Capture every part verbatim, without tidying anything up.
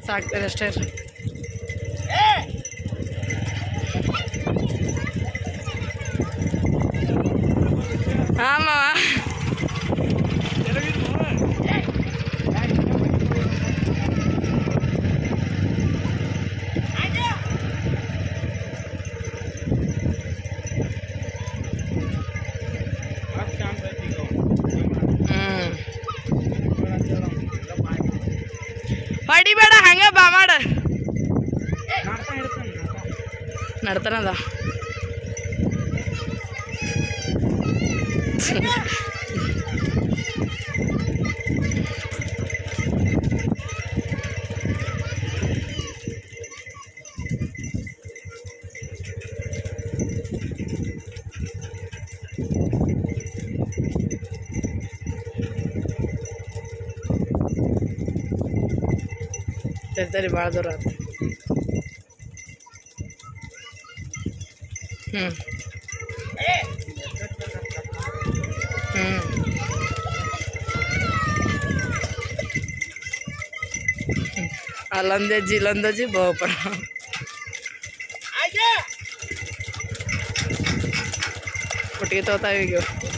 ಸಾಕ್ತಾರೆ ಅಷ್ಟೇ. ಹಾಂ ಮಾವ ಹೊಡಿಬೇಡ ಹಂಗ ಬಾ ಮಾಡ ನಡ್ತಾನದ. ತರಿ ಭಾಳ ದೂರ ಆಯ್ತು. ಹ್ಞೂ ಹ್ಞೂ ಅಲ್ಲೊಂದಜ್ಜಿ ಇಲ್ಲೊಂದಜ್ಜಿ ಬಹುಪರ ಒಟ್ಟಿಗೆ ತಗೋತಾವ ಈಗ.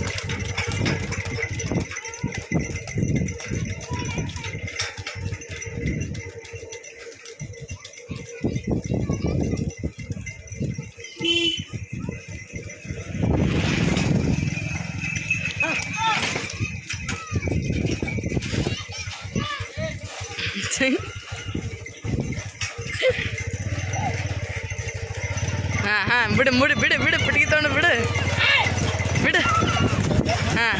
ಹಾಂ ಹಾಂ ಬಿಡು ಮುಡಿ ಬಿಡು ಬಿಡು ಪುಟ್ಟಿಗೆ ತೊಗೊಂಡು ಬಿಡು ಬಿಡು. ಹಾಂ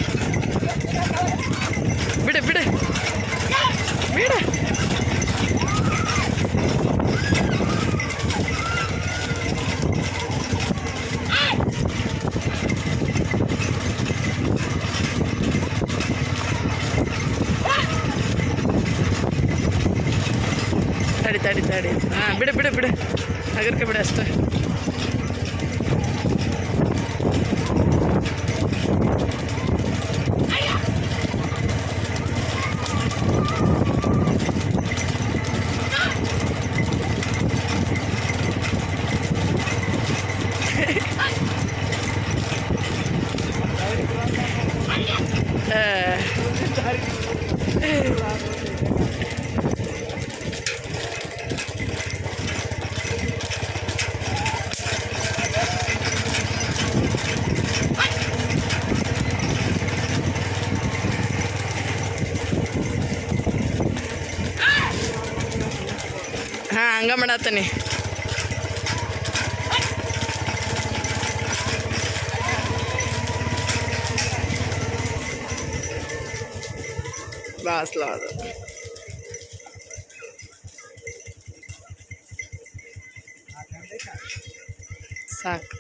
ಬಿಡು ಬಿಡು ಬಿಡು. ತಡಿ ತಡಿ ತಡಿ ಹಾಂ ಬಿಡು ಬಿಡು ಬಿಡು ಅಗರ್ಕೆ ಬಿಡು ಅಷ್ಟೇ. ಹಾಂ ಹಂಗೆ ಮಾಡತ್ತೀನಿ. ಭಾಳ ಸ್ಲೋ ಅದು ಸಾಕು.